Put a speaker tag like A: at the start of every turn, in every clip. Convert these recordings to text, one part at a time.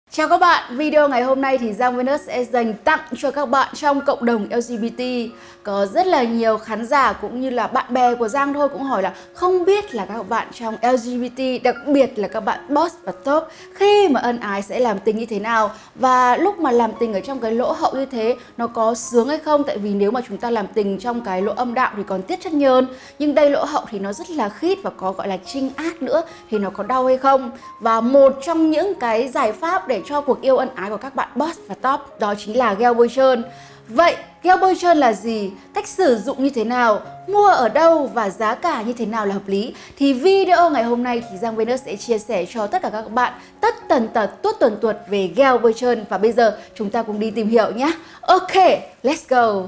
A: Chào các bạn, video ngày hôm nay thì Giang Venus sẽ dành tặng cho các bạn trong cộng đồng LGBT. Có rất là nhiều khán giả cũng như là bạn bè của Giang thôi cũng hỏi là không biết là các bạn trong LGBT, đặc biệt là các bạn boss và top, khi mà ân ái sẽ làm tình như thế nào. Và lúc mà làm tình ở trong cái lỗ hậu như thế nó có sướng hay không? Tại vì nếu mà chúng ta làm tình trong cái lỗ âm đạo thì còn tiết chất nhờn, nhưng đây lỗ hậu thì nó rất là khít và có gọi là trinh ác nữa, thì nó có đau hay không? Và một trong những cái giải pháp để cho cuộc yêu ân ái của các bạn boss và top đó chính là gel bôi trơn. Vậy gel bôi trơn là gì? Cách sử dụng như thế nào? Mua ở đâu? Và giá cả như thế nào là hợp lý? Thì video ngày hôm nay thì Giang Venus sẽ chia sẻ cho tất cả các bạn tất tần tật tuốt tuần tuột về gel bôi trơn. Và bây giờ chúng ta cùng đi tìm hiểu nhé. Ok, let's go!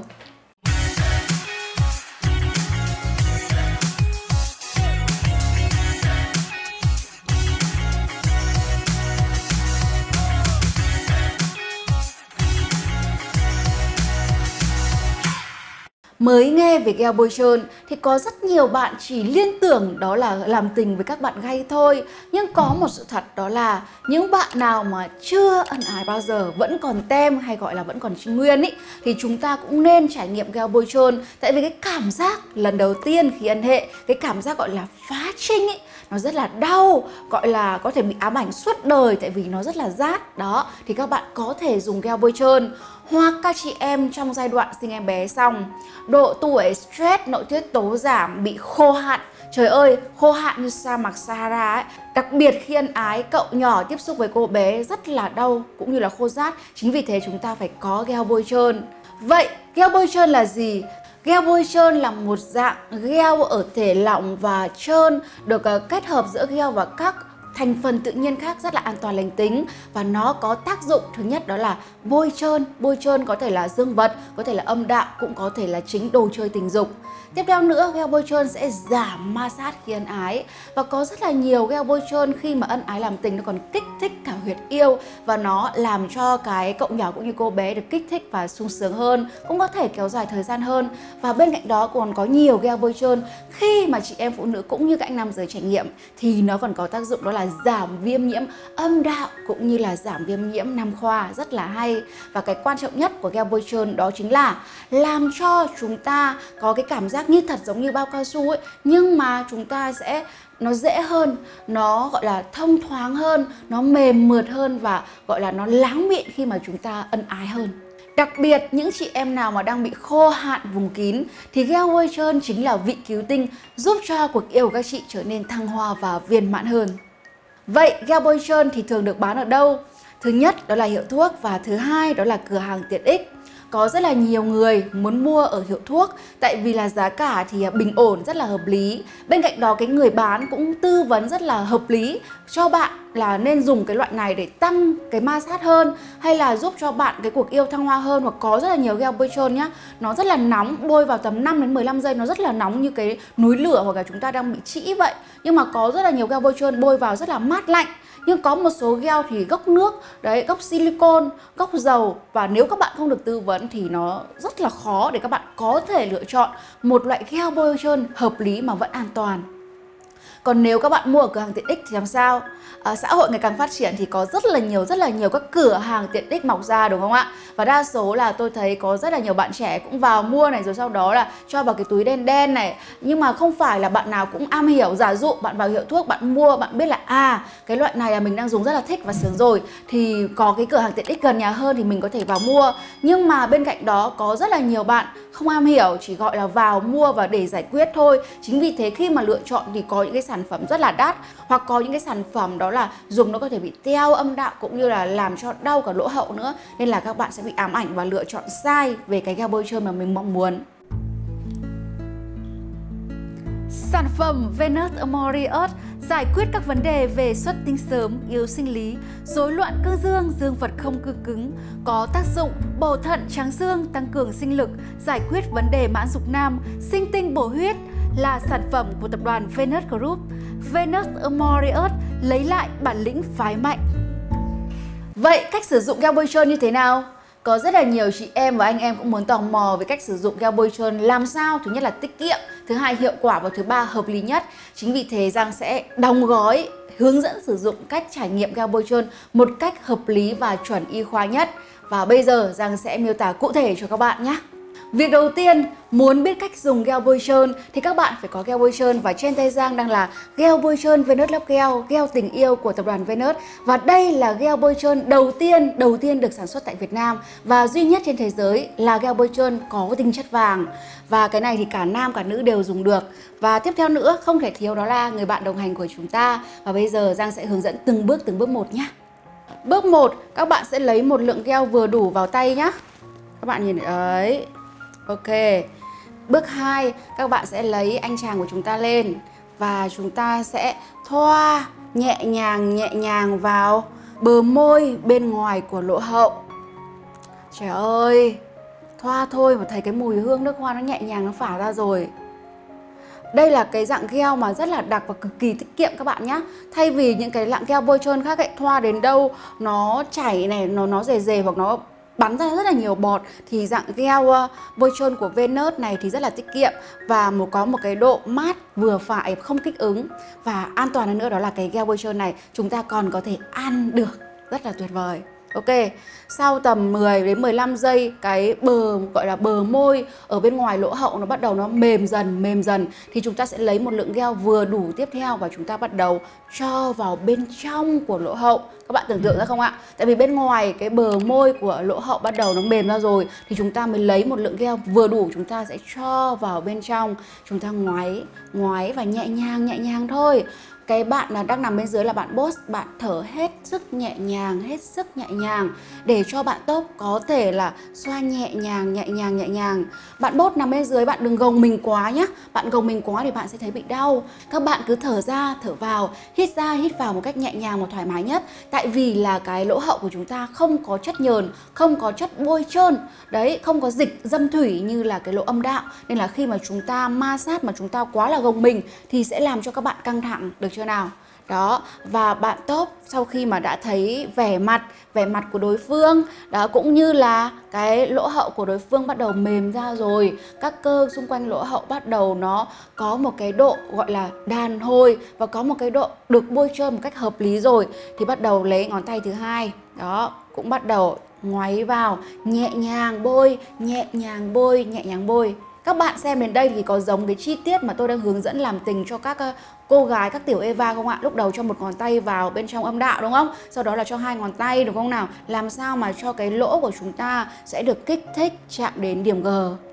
A: Mới nghe về gel bôi trơn thì có rất nhiều bạn chỉ liên tưởng đó là làm tình với các bạn gay thôi. Nhưng có một sự thật đó là những bạn nào mà chưa ân ái bao giờ, vẫn còn tem hay gọi là vẫn còn nguyên ý, thì chúng ta cũng nên trải nghiệm gel bôi trơn. Tại vì cái cảm giác lần đầu tiên khi ân hệ, cái cảm giác gọi là phá trinh ý, nó rất là đau, gọi là có thể bị ám ảnh suốt đời tại vì nó rất là rát. Đó, thì các bạn có thể dùng gel bôi trơn. Hoặc các chị em trong giai đoạn sinh em bé xong, độ tuổi stress, nội tiết tố giảm, bị khô hạn. Trời ơi, khô hạn như sa mạc Sahara ấy. Đặc biệt khi ân ái, cậu nhỏ tiếp xúc với cô bé rất là đau cũng như là khô rát. Chính vì thế chúng ta phải có gel bôi trơn. Vậy gel bôi trơn là gì? Gel bôi trơn là một dạng gel ở thể lỏng và trơn, được kết hợp giữa gel và các thành phần tự nhiên khác, rất là an toàn lành tính. Và nó có tác dụng thứ nhất đó là bôi trơn. Bôi trơn có thể là dương vật, có thể là âm đạo, cũng có thể là chính đồ chơi tình dục. Tiếp theo nữa, gel bôi trơn sẽ giảm ma sát khi ân ái. Và có rất là nhiều gel bôi trơn khi mà ân ái làm tình nó còn kích thích cả huyệt yêu. Và nó làm cho cái cậu nhỏ cũng như cô bé được kích thích và sung sướng hơn, cũng có thể kéo dài thời gian hơn. Và bên cạnh đó còn có nhiều gel bôi trơn khi mà chị em phụ nữ cũng như các anh nam giới trải nghiệm thì nó còn có tác dụng đó là giảm viêm nhiễm âm đạo cũng như là giảm viêm nhiễm nam khoa, rất là hay. Và cái quan trọng nhất của gel bôi trơn đó chính là làm cho chúng ta có cái cảm giác như thật giống như bao cao su ấy, nhưng mà chúng ta sẽ nó dễ hơn, nó gọi là thông thoáng hơn, nó mềm mượt hơn và gọi là nó láng mịn khi mà chúng ta ân ái hơn. Đặc biệt những chị em nào mà đang bị khô hạn vùng kín thì gel bôi trơn chính là vị cứu tinh giúp cho cuộc yêu của các chị trở nên thăng hoa và viên mãn hơn. Vậy gel bôi trơn thì thường được bán ở đâu? Thứ nhất đó là hiệu thuốc và thứ hai đó là cửa hàng tiện ích. Có rất là nhiều người muốn mua ở hiệu thuốc tại vì là giá cả thì bình ổn, rất là hợp lý. Bên cạnh đó cái người bán cũng tư vấn rất là hợp lý cho bạn là nên dùng cái loại này để tăng cái ma sát hơn hay là giúp cho bạn cái cuộc yêu thăng hoa hơn. Hoặc có rất là nhiều gel bôi trơn nhá, nó rất là nóng, bôi vào tầm 5 đến 15 giây nó rất là nóng như cái núi lửa hoặc là chúng ta đang bị trĩ vậy. Nhưng mà có rất là nhiều gel bôi trơn bôi vào rất là mát lạnh. Nhưng có một số gel thì gốc nước, đấy, gốc silicone, gốc dầu. Và nếu các bạn không được tư vấn thì nó rất là khó để các bạn có thể lựa chọn một loại gel bôi trơn hợp lý mà vẫn an toàn. Còn nếu các bạn mua ở cửa hàng tiện ích thì làm sao? Xã hội ngày càng phát triển thì có rất là nhiều các cửa hàng tiện ích mọc ra, đúng không ạ? Và đa số là tôi thấy có rất là nhiều bạn trẻ cũng vào mua này, rồi sau đó là cho vào cái túi đen đen này. Nhưng mà không phải là bạn nào cũng am hiểu. Giả dụ bạn vào hiệu thuốc, bạn mua, bạn biết là cái loại này là mình đang dùng rất là thích và sướng rồi, thì có cái cửa hàng tiện ích gần nhà hơn thì mình có thể vào mua. Nhưng mà bên cạnh đó có rất là nhiều bạn không am hiểu, chỉ gọi là vào mua và để giải quyết thôi. Chính vì thế khi mà lựa chọn thì có những cái sản phẩm rất là đắt, hoặc có những cái sản phẩm đó là dùng nó có thể bị teo âm đạo cũng như là làm cho đau cả lỗ hậu nữa. Nên là các bạn sẽ bị ám ảnh và lựa chọn sai về cái gel bôi trơn mà mình mong muốn. Sản phẩm Venus Amore Earth giải quyết các vấn đề về xuất tinh sớm, yếu sinh lý, rối loạn cương dương, dương vật không cứng, có tác dụng bổ thận tráng dương, tăng cường sinh lực, giải quyết vấn đề mãn dục nam, sinh tinh bổ huyết, là sản phẩm của tập đoàn Venus Group. Venus Amore Earth lấy lại bản lĩnh phái mạnh. Vậy cách sử dụng gel bôi trơn như thế nào? Có rất là nhiều chị em và anh em cũng muốn tò mò về cách sử dụng gel bôi trơn làm sao thứ nhất là tiết kiệm, thứ hai hiệu quả và thứ ba hợp lý nhất. Chính vì thế Giang sẽ đóng gói hướng dẫn sử dụng cách trải nghiệm gel bôi trơn một cách hợp lý và chuẩn y khoa nhất. Và bây giờ Giang sẽ miêu tả cụ thể cho các bạn nhé. Việc đầu tiên, muốn biết cách dùng gel bôi trơn thì các bạn phải có gel bôi trơn, và trên tay Giang đang là gel bôi trơn Venus Love Gel, gel tình yêu của tập đoàn Venus. Và đây là gel bôi trơn đầu tiên được sản xuất tại Việt Nam và duy nhất trên thế giới là gel bôi trơn có tinh chất vàng. Và cái này thì cả nam cả nữ đều dùng được. Và tiếp theo nữa không thể thiếu đó là người bạn đồng hành của chúng ta. Và bây giờ Giang sẽ hướng dẫn từng bước một nhé. Bước 1, các bạn sẽ lấy một lượng gel vừa đủ vào tay nhé. Các bạn nhìn đấy. Ok. Bước 2, các bạn sẽ lấy anh chàng của chúng ta lên và chúng ta sẽ thoa nhẹ nhàng vào bờ môi bên ngoài của lỗ hậu. Trời ơi, thoa thôi mà thấy cái mùi hương nước hoa nó nhẹ nhàng nó phả ra rồi. Đây là cái dạng gel mà rất là đặc và cực kỳ tiết kiệm các bạn nhé. Thay vì những cái dạng gel bôi trơn khác ấy, thoa đến đâu nó chảy này, nó rề hoặc nó bắn ra rất là nhiều bọt, thì dạng gel bôi trơn của Venus này thì rất là tiết kiệm và có một cái độ mát vừa phải, không kích ứng, và an toàn hơn nữa đó là cái gel bôi trơn này chúng ta còn có thể ăn được, rất là tuyệt vời. Ok, sau tầm 10 đến 15 giây cái gọi là bờ môi ở bên ngoài lỗ hậu nó bắt đầu nó mềm dần thì chúng ta sẽ lấy một lượng gel vừa đủ tiếp theo và chúng ta bắt đầu cho vào bên trong của lỗ hậu. Các bạn tưởng tượng ra không ạ? Tại vì bên ngoài cái bờ môi của lỗ hậu bắt đầu nó mềm ra rồi thì chúng ta mới lấy một lượng gel vừa đủ, chúng ta sẽ cho vào bên trong, chúng ta ngoái và nhẹ nhàng thôi. Cái bạn là đang nằm bên dưới là bạn boss, bạn thở hết sức nhẹ nhàng để cho bạn top có thể là xoa nhẹ nhàng. Bạn boss nằm bên dưới, bạn đừng gồng mình quá nhé. Bạn gồng mình quá thì bạn sẽ thấy bị đau. Các bạn cứ thở ra, thở vào, hít ra, hít vào một cách nhẹ nhàng và thoải mái nhất. Tại vì là cái lỗ hậu của chúng ta không có chất nhờn, không có chất bôi trơn, đấy, không có dịch dâm thủy như là cái lỗ âm đạo. Nên là khi mà chúng ta ma sát mà chúng ta quá là gồng mình thì sẽ làm cho các bạn căng thẳng, được chưa nào? Đó, và bạn top sau khi mà đã thấy vẻ mặt của đối phương đó, cũng như là cái lỗ hậu của đối phương bắt đầu mềm ra rồi, các cơ xung quanh lỗ hậu bắt đầu nó có một cái độ gọi là đàn hồi và có một cái độ được bôi trơn một cách hợp lý rồi, thì bắt đầu lấy ngón tay thứ hai đó, cũng bắt đầu ngoáy vào, nhẹ nhàng bôi. Các bạn xem đến đây thì có giống cái chi tiết mà tôi đang hướng dẫn làm tình cho các cô gái, các tiểu Eva không ạ? Lúc đầu cho một ngón tay vào bên trong âm đạo đúng không? Sau đó là cho hai ngón tay đúng không nào? Làm sao mà cho cái lỗ của chúng ta sẽ được kích thích chạm đến điểm G.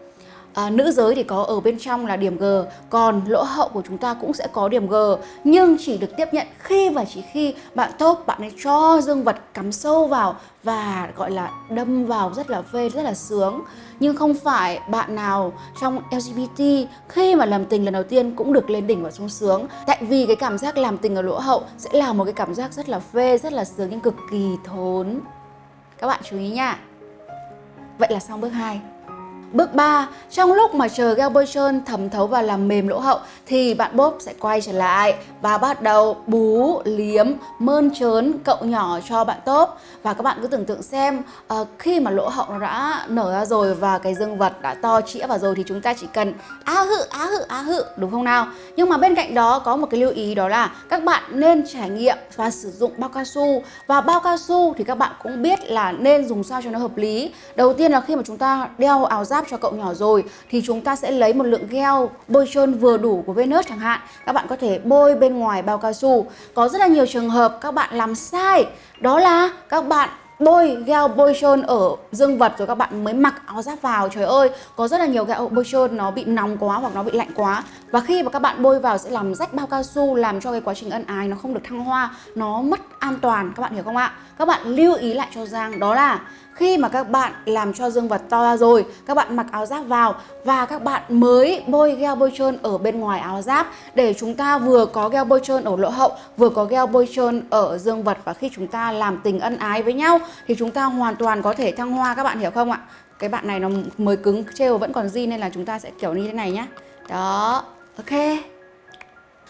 A: Nữ giới thì có ở bên trong là điểm G, còn lỗ hậu của chúng ta cũng sẽ có điểm G, nhưng chỉ được tiếp nhận khi và chỉ khi bạn top, bạn ấy cho dương vật cắm sâu vào và gọi là đâm vào rất là phê, rất là sướng. Nhưng không phải bạn nào trong LGBT khi mà làm tình lần đầu tiên cũng được lên đỉnh và sung sướng. Tại vì cái cảm giác làm tình ở lỗ hậu sẽ là một cái cảm giác rất là phê, rất là sướng nhưng cực kỳ thốn. Các bạn chú ý nha. Vậy là xong bước 2. Bước 3, trong lúc mà chờ gel bôi trơn thấm thấu và làm mềm lỗ hậu thì bạn bốp sẽ quay trở lại và bắt đầu bú, liếm, mơn trớn cậu nhỏ cho bạn top. Và các bạn cứ tưởng tượng xem, khi mà lỗ hậu nó đã nở ra rồi và cái dương vật đã to chĩa vào rồi thì chúng ta chỉ cần á hự, đúng không nào? Nhưng mà bên cạnh đó có một cái lưu ý, đó là các bạn nên trải nghiệm và sử dụng bao cao su. Và bao cao su thì các bạn cũng biết là nên dùng sao cho nó hợp lý. Đầu tiên là khi mà chúng ta đeo áo giáp cho cậu nhỏ rồi thì chúng ta sẽ lấy một lượng gel bôi trơn vừa đủ của Venus chẳng hạn. Các bạn có thể bôi bên ngoài bao cao su. Có rất là nhiều trường hợp các bạn làm sai, đó là các bạn bôi gel bôi trơn ở dương vật rồi các bạn mới mặc áo giáp vào. Trời ơi, có rất là nhiều gel bôi trơn nó bị nóng quá hoặc nó bị lạnh quá, và khi mà các bạn bôi vào sẽ làm rách bao cao su, làm cho cái quá trình ân ái nó không được thăng hoa, nó mất an toàn, các bạn hiểu không ạ? Các bạn lưu ý lại cho Giang, đó là khi mà các bạn làm cho dương vật to ra rồi, các bạn mặc áo giáp vào và các bạn mới bôi gel bôi trơn ở bên ngoài áo giáp, để chúng ta vừa có gel bôi trơn ở lỗ hậu, vừa có gel bôi trơn ở dương vật, và khi chúng ta làm tình ân ái với nhau thì chúng ta hoàn toàn có thể thăng hoa, các bạn hiểu không ạ? Cái bạn này nó mới cứng, trêu vẫn còn zin nên là chúng ta sẽ kiểu như thế này nhá. Đó, ok.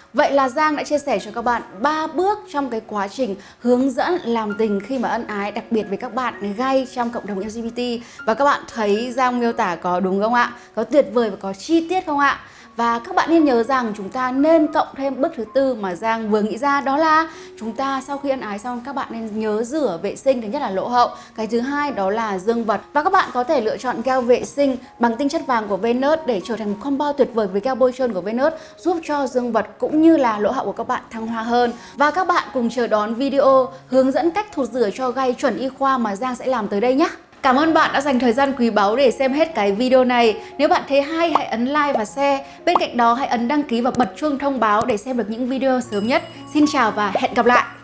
A: Vậy là Giang đã chia sẻ cho các bạn 3 bước trong cái quá trình hướng dẫn làm tình khi mà ân ái, đặc biệt với các bạn gay trong cộng đồng LGBT. Và các bạn thấy Giang miêu tả có đúng không ạ? Có tuyệt vời và có chi tiết không ạ? Và các bạn nên nhớ rằng chúng ta nên cộng thêm bước thứ tư mà Giang vừa nghĩ ra, đó là chúng ta sau khi ân ái xong các bạn nên nhớ rửa vệ sinh. Thứ nhất là lỗ hậu, cái thứ hai đó là dương vật. Và các bạn có thể lựa chọn gel vệ sinh bằng tinh chất vàng của Venus để trở thành một combo tuyệt vời với gel bôi trơn của Venus, giúp cho dương vật cũng như là lỗ hậu của các bạn thăng hoa hơn. Và các bạn cùng chờ đón video hướng dẫn cách thụt rửa cho gay chuẩn y khoa mà Giang sẽ làm tới đây nhé. Cảm ơn bạn đã dành thời gian quý báu để xem hết cái video này. Nếu bạn thấy hay, hãy ấn like và share. Bên cạnh đó hãy ấn đăng ký và bật chuông thông báo để xem được những video sớm nhất. Xin chào và hẹn gặp lại!